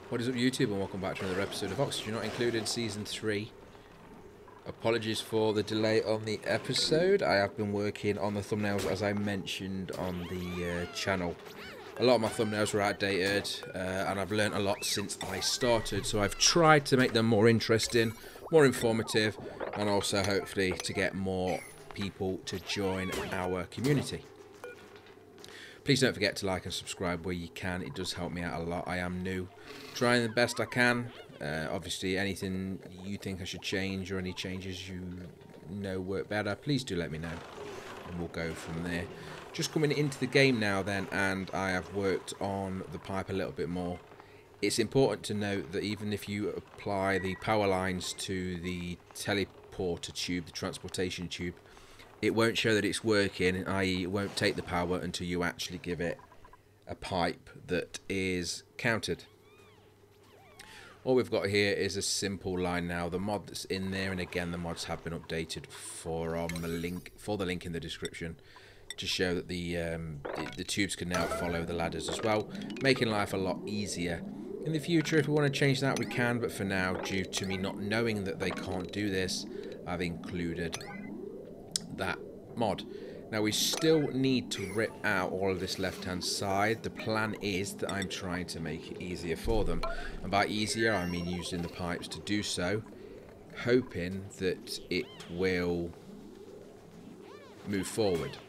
What is up, YouTube, and welcome back to another episode of Oxygen Not Included Season 3. Apologies for the delay on the episode. I have been working on the thumbnails, as I mentioned on the channel. A lot of my thumbnails were outdated, and I've learnt a lot since I started, so I've tried to make them more interesting, more informative, and also hopefully to get more people to join our community. Please don't forget to like and subscribe where you can. It does help me out a lot. I am new, trying the best I can. Obviously, anything you think I should change or any changes you know work better, please do let me know, and we'll go from there. Just coming into the game now then, and I have worked on the pipe a little bit more. It's important to note that even if you apply the power lines to the teleporter tube, the transportation tube, it won't show that it's working, i.e. it won't take the power until you actually give it a pipe that is counted. All we've got here is a simple line now. The mod that's in there, and again the mods have been updated for the link in the description to show that the tubes can now follow the ladders as well, making life a lot easier. In the future, if we want to change that, we can, but for now, due to me not knowing that they can't do this, I've included that mod. Now we still need to rip out all of this left hand side. The plan is that I'm trying to make it easier for them, and by easier I mean using the pipes to do so, hoping that it will move forward.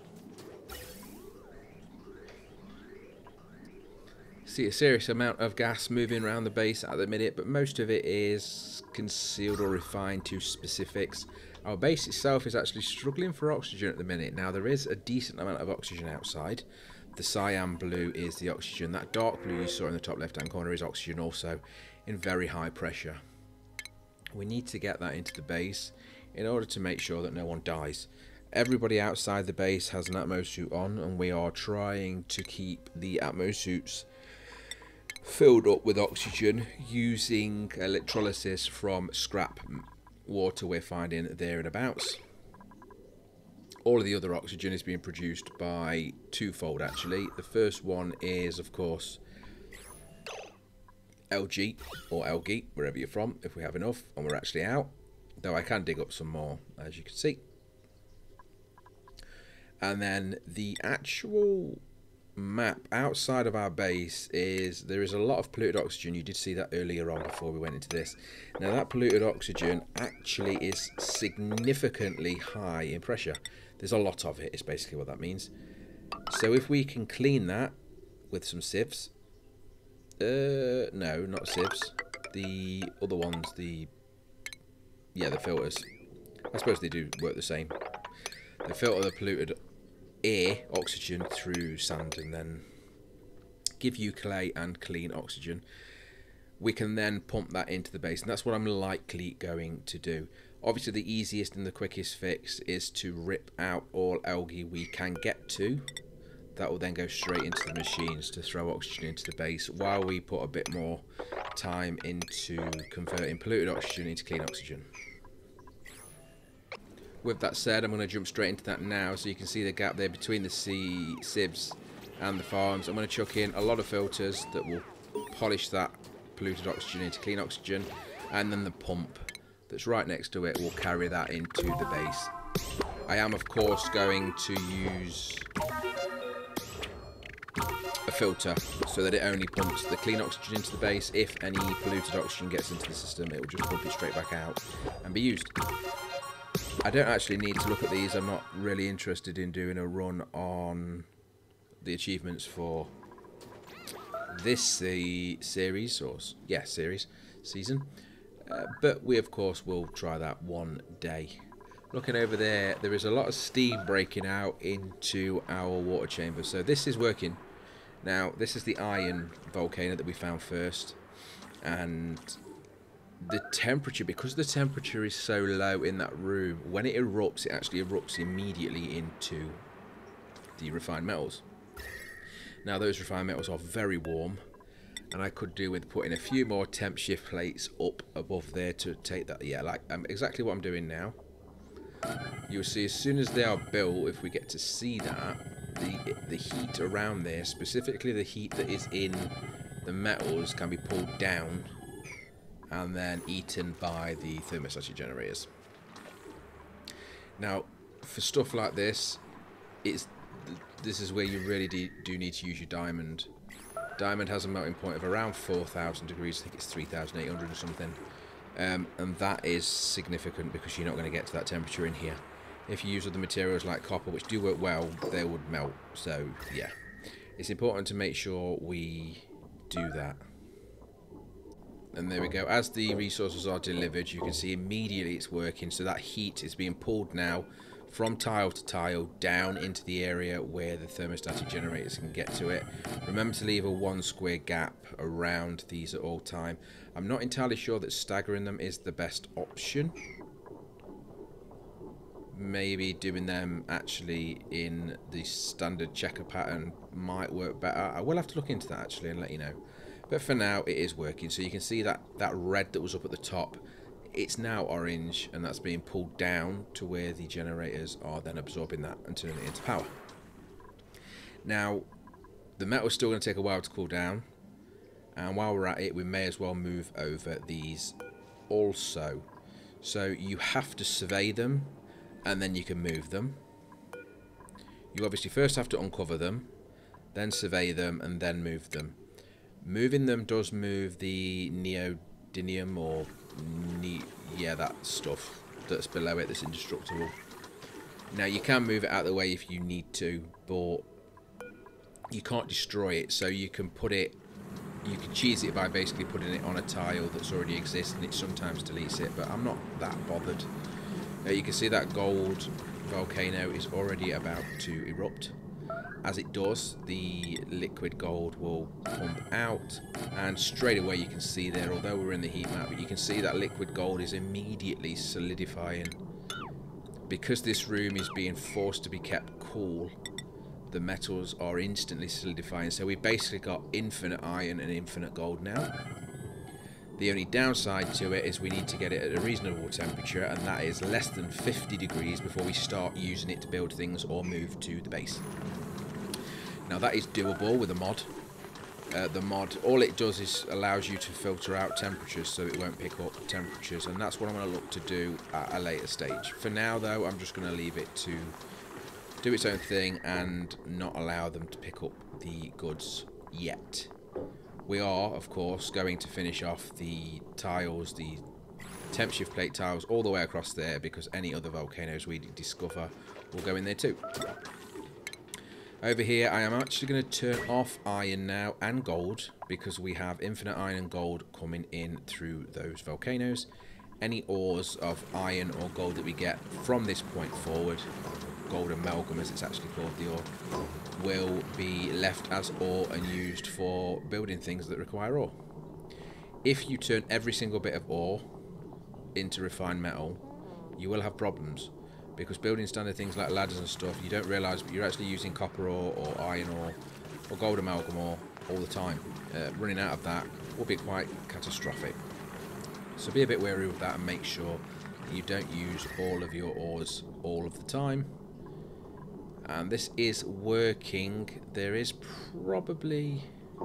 See a serious amount of gas moving around the base at the minute, but most of it is concealed or refined to specifics. Our base itself is actually struggling for oxygen at the minute. Now there is a decent amount of oxygen outside. The cyan blue is the oxygen. That dark blue you saw in the top left hand corner is oxygen, also in very high pressure. We need to get that into the base in order to make sure that no one dies. Everybody outside the base has an atmo suit on, and we are trying to keep the atmo suits filled up with oxygen using electrolysis from scrap water we're finding there and abouts. All of the other oxygen is being produced by twofold actually. The first one is of course LG or 𝐿𝐔, wherever you're from, if we have enough, and we're actually out, though I can dig up some more as you can see. And then the actual map outside of our base is, there is a lot of polluted oxygen. You did see that earlier on before we went into this. Now that polluted oxygen actually is significantly high in pressure. There's a lot of it, is basically what that means. So if we can clean that with some sieves, no, not sieves, the other ones, the filters, I suppose they do work the same. They filter the polluted air oxygen through sand and then give you clay and clean oxygen. We can then pump that into the base, and that's what I'm likely going to do. Obviously the easiest and the quickest fix is to rip out all 𝐿𝐔 we can get to. That will then go straight into the machines to throw oxygen into the base, while we put a bit more time into converting polluted oxygen into clean oxygen. With that said, I'm going to jump straight into that now, so you can see the gap there between the sieves and the farms. I'm going to chuck in a lot of filters that will polish that polluted oxygen into clean oxygen, and then the pump that's right next to it will carry that into the base. I am of course going to use a filter so that it only pumps the clean oxygen into the base. If any polluted oxygen gets into the system, it will just pump it straight back out and be used. I don't actually need to look at these. I'm not really interested in doing a run on the achievements for this series, or season. But we of course will try that one day. Looking over there, there is a lot of steam breaking out into our water chamber. So this is working. Now this is the iron volcano that we found first, and the temperature, because the temperature is so low in that room, when it erupts, it actually erupts immediately into the refined metals. Now those refined metals are very warm, and I could do with putting a few more temp shift plates up above there to take that, like exactly what I'm doing now. You'll see as soon as they are built, if we get to see that, the heat around there, specifically the heat that is in the metals can be pulled down and then eaten by the thermostatic generators. Now, for stuff like this, this is where you really do need to use your diamond. Diamond has a melting point of around 4,000 degrees. I think it's 3,800 or something. And that is significant because you're not going to get to that temperature in here. If you use other materials like copper, which do work well, they would melt. So, yeah. It's important to make sure we do that. And there we go. As the resources are delivered, you can see immediately it's working. So that heat is being pulled now from tile to tile down into the area where the thermostatic generators can get to it. Remember to leave a 1 square gap around these at all time. I'm not entirely sure that staggering them is the best option. Maybe doing them actually in the standard checker pattern might work better. I will have to look into that actually and let you know. But for now it is working. So you can see that red that was up at the top, it's now orange, and that's being pulled down to where the generators are then absorbing that and turning it into power. Now, the metal's still going to take a while to cool down, and while we're at it, we may as well move over these also. So you have to survey them, and then you can move them. You obviously first have to uncover them, then survey them, and then move them. Moving them does move the neodymium or yeah, that stuff that's below it that's indestructible. Now you can move it out of the way if you need to, but you can't destroy it. So you can put it, you can cheese it by basically putting it on a tile that's already exists, and it sometimes deletes it, but I'm not that bothered. You can see that gold volcano is already about to erupt. As it does, the liquid gold will pump out, and straight away you can see there, although we're in the heat map, but you can see that liquid gold is immediately solidifying. Because this room is being forced to be kept cool, the metals are instantly solidifying, so we've basically got infinite iron and infinite gold now. The only downside to it is we need to get it at a reasonable temperature, and that is less than 50 degrees before we start using it to build things or move to the base. Now that is doable with a mod. The mod, all it does is allows you to filter out temperatures so it won't pick up temperatures, and that's what I'm going to look to do at a later stage. For now though, I'm just going to leave it to do its own thing and not allow them to pick up the goods yet. We are, of course, going to finish off the tiles, the temp shift plate tiles all the way across there, because any other volcanoes we discover will go in there too. Over here, I am actually going to turn off iron now and gold, because we have infinite iron and gold coming in through those volcanoes. Any ores of iron or gold that we get from this point forward, gold amalgam as it's actually called, the ore, will be left as ore and used for building things that require ore. If you turn every single bit of ore into refined metal, you will have problems. Because building standard things like ladders and stuff, you don't realise, but you're actually using copper ore or iron ore or gold amalgam ore all the time. Running out of that will be quite catastrophic. So be a bit wary of that and make sure that you don't use all of your ores all of the time. And this is working. There is probably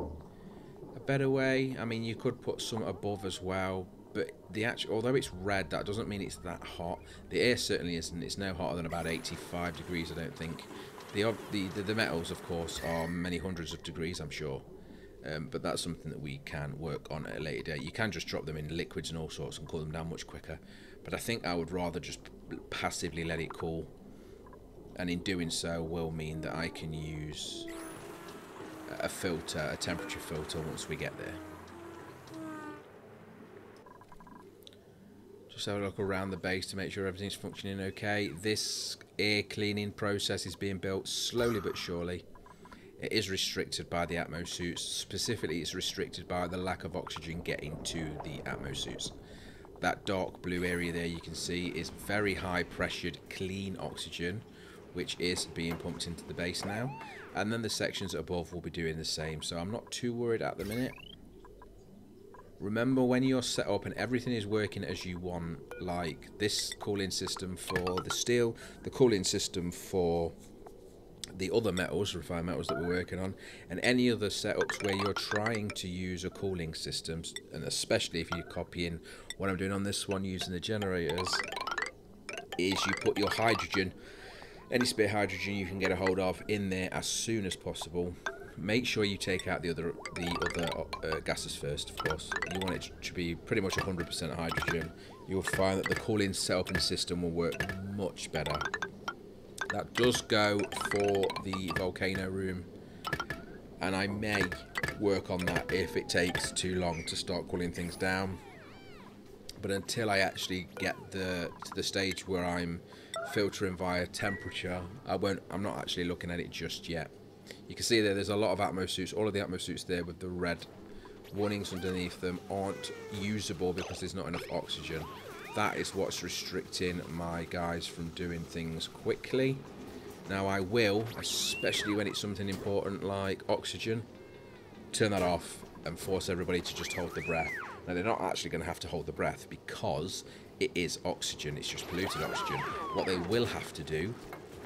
a better way. I mean, you could put some above as well. But the actual, although it's red, that doesn't mean it's that hot. The air certainly isn't. It's no hotter than about 85 degrees, I don't think. The metals, of course, are many hundreds of degrees, I'm sure. But that's something that we can work on at a later date. You can just drop them in liquids and all sorts and cool them down much quicker. But I think I would rather just passively let it cool. And in doing so will mean that I can use a filter, a temperature filter, once we get there. Just have a look around the base to make sure everything's functioning okay. This air cleaning process is being built slowly but surely. It is restricted by the Atmo suits. Specifically, it's restricted by the lack of oxygen getting to the Atmo suits. That dark blue area there you can see is very high pressured clean oxygen, which is being pumped into the base now. And then the sections above will be doing the same. So I'm not too worried at the minute. Remember, when you're set up and everything is working as you want, like this cooling system for the steel, the cooling system for the other metals, refined metals that we're working on, and any other setups where you're trying to use a cooling system, and especially if you're copying what I'm doing on this one using the generators, is you put your hydrogen, any spare hydrogen you can get a hold of, in there as soon as possible. Make sure you take out the other gases first, of course. You want it to be pretty much 100% hydrogen. You'll find that the cooling setup and system will work much better. That does go for the volcano room, and I may work on that if it takes too long to start cooling things down. But until I actually get to the stage where I'm filtering via temperature, I'm not actually looking at it just yet. You can see there's a lot of Atmo suits. All of the Atmo suits there with the red warnings underneath them aren't usable because there's not enough oxygen. That is what's restricting my guys from doing things quickly. Now I will, especially when it's something important like oxygen, turn that off and force everybody to just hold their breath. Now they're not actually going to have to hold the breath because it is oxygen, it's just polluted oxygen. What they will have to do,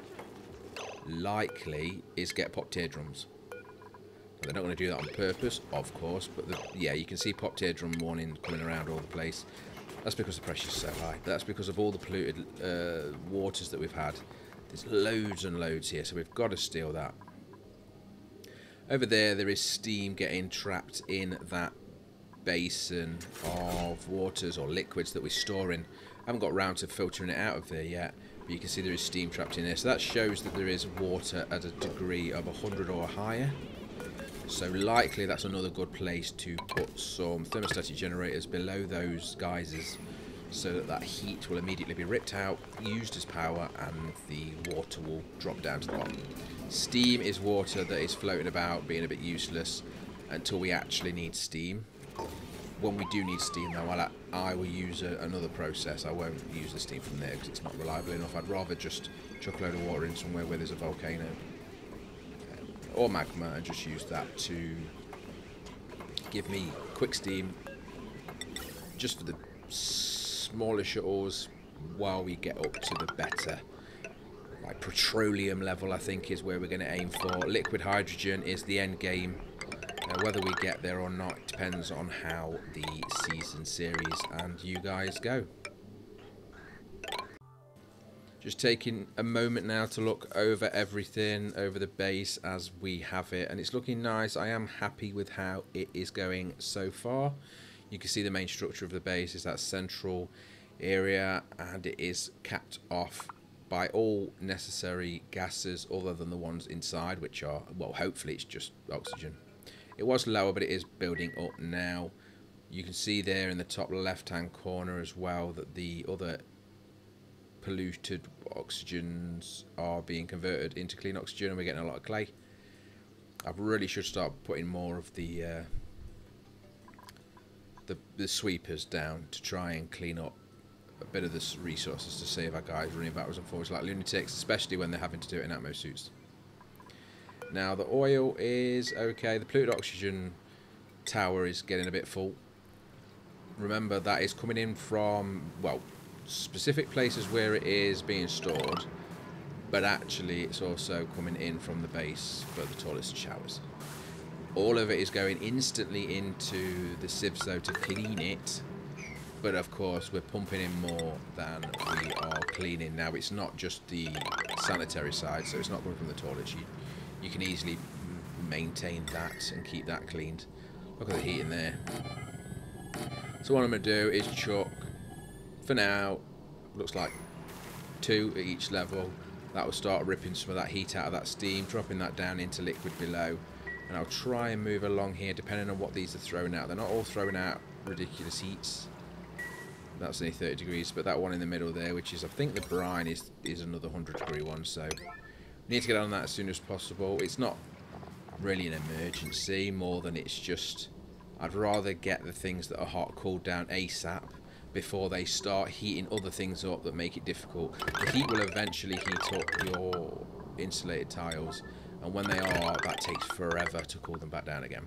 likely, is get popped eardrums. They're not going to do that on purpose, of course, but yeah, you can see popped eardrum warning coming around all the place. That's because the pressure's so high. That's because of all the polluted waters that we've had. There's loads and loads here, so we've got to steal that. Over there is steam getting trapped in that basin of waters or liquids that we're storing. I haven't got round to filtering it out of there yet, but you can see there is steam trapped in there. So that shows that there is water at a degree of 100 or higher. So likely that's another good place to put some thermostatic generators below those geysers, so that that heat will immediately be ripped out, used as power, and the water will drop down to the bottom. Steam is water that is floating about, being a bit useless until we actually need steam. When we do need steam, though, I will use another process. I won't use the steam from there because it's not reliable enough. I'd rather just chuck a load of water in somewhere where there's a volcano or magma and just use that to give me quick steam just for the smaller shuttles while we get up to the better, like, petroleum level. I think is where we're going to aim for. Liquid hydrogen is the end game. Whether we get there or not depends on how the season series and you guys go. Just taking a moment now to look over everything, over the base as we have it, and it's looking nice. I am happy with how it is going so far. You can see the main structure of the base is that central area, and it is capped off by all necessary gases other than the ones inside, which are, well, hopefully it's just oxygen. It was lower, but it is building up now. You can see there in the top left hand corner as well that the other polluted oxygens are being converted into clean oxygen, and we're getting a lot of clay. I really should start putting more of the sweepers down to try and clean up a bit of the resources to save our guys running backwards and forwards like lunatics, especially when they're having to do it in Atmo suits. Now the oil is okay. The polluted oxygen tower is getting a bit full. Remember, that is coming in from, well, specific places where it is being stored, but actually it's also coming in from the base for the toilets and showers. All of it is going instantly into the sieve so to clean it, but of course we're pumping in more than we are cleaning. Now it's not just the sanitary side, so it's not coming from the toilets. You can easily maintain that and keep that cleaned. Look at the heat in there. So what I'm going to do is chuck, for now, looks like 2 at each level. That will start ripping some of that heat out of that steam, dropping that down into liquid below. And I'll try and move along here depending on what these are throwing out. They're not all throwing out ridiculous heats. That's only 30 degrees, but that one in the middle there, which is, I think the brine, is another 100-degree one. So we need to get on that as soon as possible. It's not really an emergency, more than it's just I'd rather get the things that are hot cooled down ASAP before they start heating other things up that make it difficult. The heat will eventually heat up your insulated tiles, and when they are, that takes forever to cool them back down again.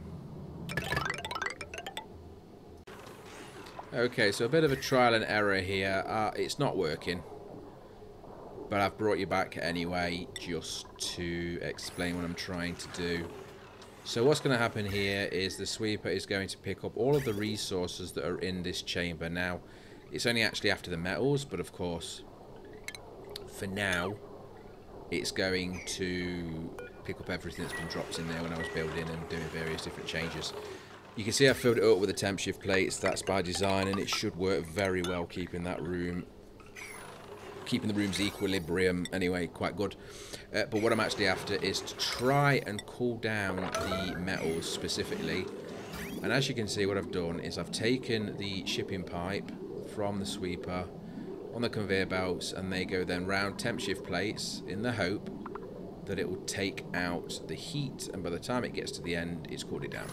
Okay, so a bit of a trial and error here. It's not working. but I've brought you back anyway just to explain what I'm trying to do. So what's going to happen here is the sweeper is going to pick up all of the resources that are in this chamber. Now, it's only actually after the metals, but of course, for now, it's going to pick up everything that's been dropped in there when I was building and doing various different changes. You can see I filled it up with the temp shift plates. That's by design, and it should work very well, keeping the room's equilibrium anyway quite good. But what I'm actually after is to try and cool down the metals specifically. And as you can see, what I've done is I've taken the shipping pipe from the sweeper on the conveyor belts, and they go then round temp shift plates in the hope that it will take out the heat, and by the time it gets to the end, it's cooled it down.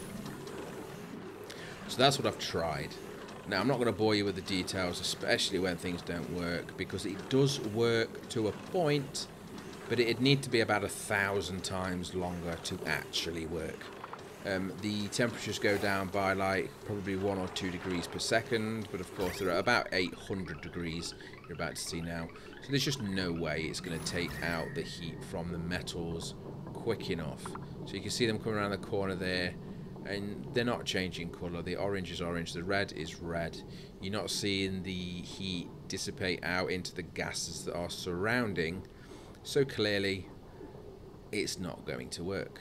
So that's what I've tried. Now, I'm not going to bore you with the details, especially when things don't work, because it does work to a point, but it'd need to be about 1,000 times longer to actually work. The temperatures go down by like probably 1 or 2 degrees per second, but of course they're at about 800 degrees you're about to see now. So there's just no way it's going to take out the heat from the metals quick enough. So you can see them coming around the corner there, and they're not changing colour. The orange is orange, the red is red. You're not seeing the heat dissipate out into the gases that are surrounding, so clearly it's not going to work.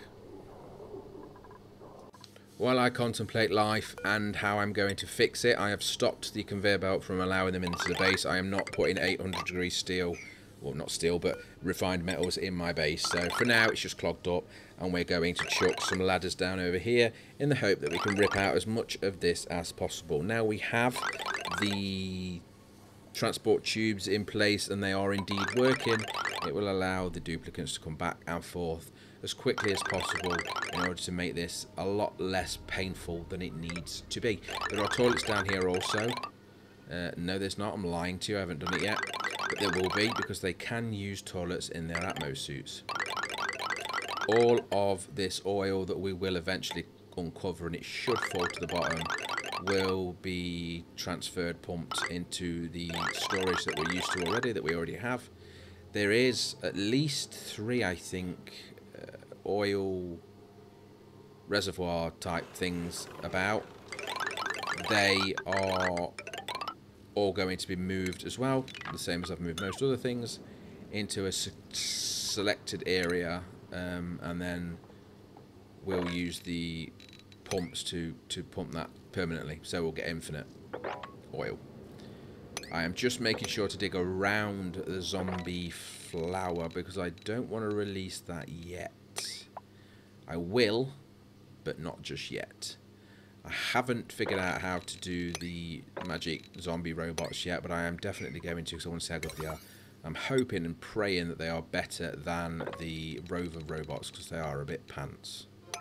While I contemplate life and how I'm going to fix it, I have stopped the conveyor belt from allowing them into the base. I am not putting 800 degree steel, well, not steel, but refined metals in my base. So for now, it's just clogged up, and we're going to chuck some ladders down over here in the hope that we can rip out as much of this as possible. Now we have the transport tubes in place, and they are indeed working. It will allow the duplicants to come back and forth as quickly as possible in order to make this a lot less painful than it needs to be. There are toilets down here also. No, there's not. I'm lying to you. I haven't done it yet. But there will be, because they can use toilets in their Atmos suits. All of this oil that we will eventually uncover, and it should fall to the bottom, will be transferred, pumped into the storage that we're used to already, that we already have. There is at least 3, I think, oil reservoir type things about. They are all going to be moved as well, the same as I've moved most other things, into a selected area, and then we'll use the pumps to pump that permanently, so we'll get infinite oil. I am just making sure to dig around the zombie flower because I don't want to release that yet. I will, but not just yet. I haven't figured out how to do the magic zombie robots yet, but I am definitely going to, because I want to see how good they are. I'm hoping and praying that they are better than the rover robots, because they are a bit pants.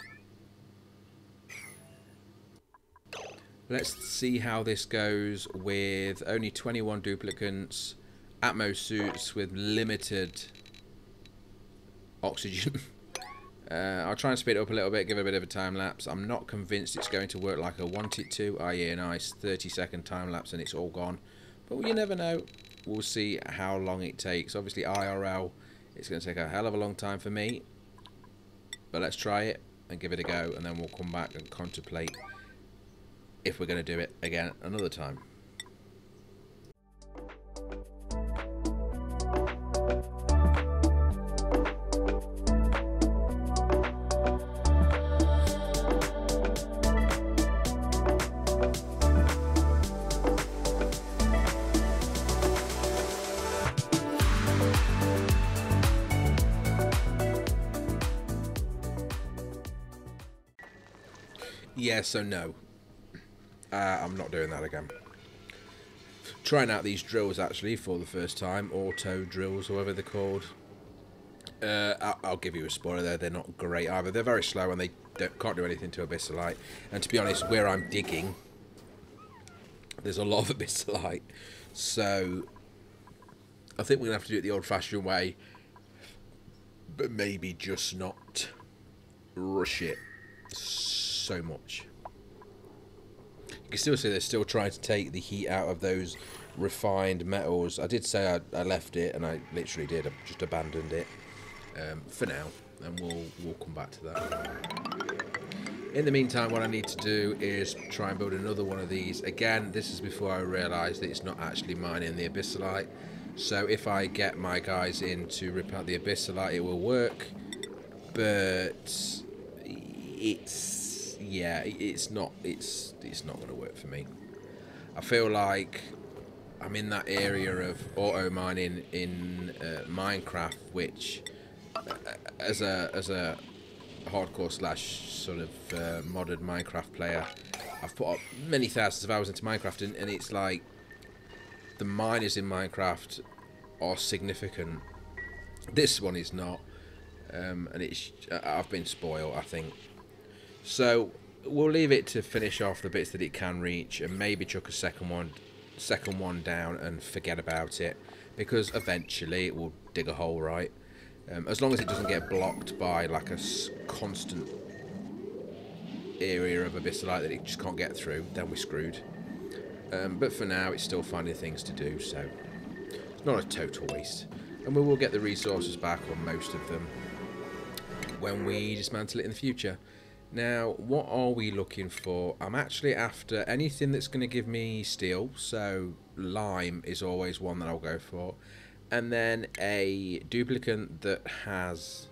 Let's see how this goes with only 21 duplicants, Atmos suits with limited oxygen. I'll try and speed it up a little bit, give it a bit of a time lapse. I'm not convinced it's going to work like I want it to, i.e. a nice 30-second time lapse and it's all gone. But you never know. We'll see how long it takes. Obviously IRL, it's going to take a hell of a long time for me. But let's try it and give it a go, and then we'll come back and contemplate if we're going to do it again another time. Yes, so no. I'm not doing that again. Trying out these drills actually for the first time, auto drills, whatever they're called. I'll give you a spoiler there, they're not great either. They're very slow and they can't do anything to abyssalite. And to be honest, where I'm digging, there's a lot of abyssalite. So I think we're going to have to do it the old-fashioned way, but maybe just not rush it so much. You can still see they're still trying to take the heat out of those refined metals. I did say I left it, and I literally did. I just abandoned it for now, and we'll come back to that. In the meantime, what I need to do is try and build another one of these. Again, this is before I realised that it's not actually mining the abyssalite. So if I get my guys in to rip out the abyssalite, it will work. But it's not going to work for me. I feel like I'm in that area of auto mining in Minecraft, which as a hardcore slash sort of modern Minecraft player, I've put up many thousands of hours into Minecraft, and it's like the miners in Minecraft are significant. This one is not, and I've been spoiled, I think. So we'll leave it to finish off the bits that it can reach, and maybe chuck a second one down and forget about it, because eventually it will dig a hole, right? As long as it doesn't get blocked by like a constant area of abyssalite that it just can't get through, then we're screwed. But for now, it's still finding things to do, so it's not a total waste. And we will get the resources back on most of them when we dismantle it in the future. Now, what are we looking for? I'm actually after anything that's going to give me steel, so lime is always one that I'll go for. And then a duplicate that has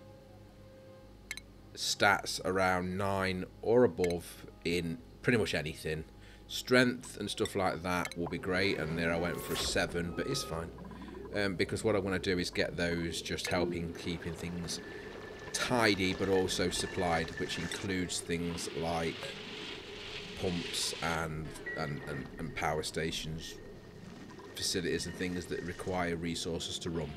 stats around 9 or above in pretty much anything. Strength and stuff like that will be great, and there I went for a 7, but it's fine. Because what I want to do is get those just helping keeping things tidy but also supplied, which includes things like pumps and power stations, facilities and things that require resources to run.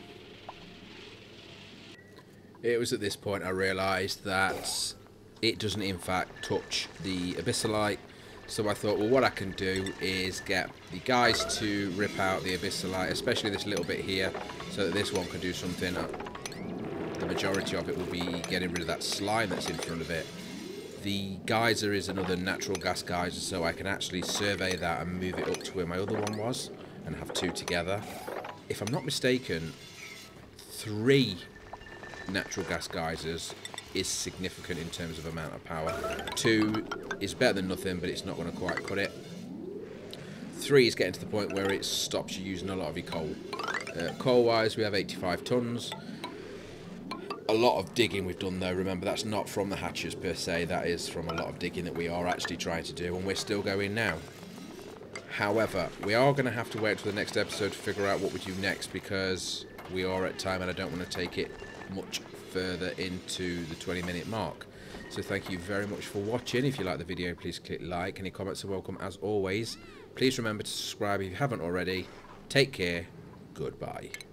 It was at this point I realised that it doesn't in fact touch the abyssalite, so I thought, well, what I can do is get the guys to rip out the abyssalite, especially this little bit here, so that this one can do something. The majority of it will be getting rid of that slime that's in front of it. The geyser is another natural gas geyser, so I can actually survey that and move it up to where my other one was and have 2 together. If I'm not mistaken, 3 natural gas geysers is significant in terms of amount of power. 2 is better than nothing, but it's not going to quite cut it. 3 is getting to the point where it stops you using a lot of your coal. Coal wise, we have 85 tons. A lot of digging we've done though. Remember, that's not from the hatches per se, that is from a lot of digging that we are actually trying to do, and we're still going now. However, we are going to have to wait till the next episode to figure out what we do next, because we are at time and I don't want to take it much further into the 20-minute mark. So thank you very much for watching. If you like the video, please click like. Any comments are welcome as always. Please remember to subscribe if you haven't already. Take care. Goodbye.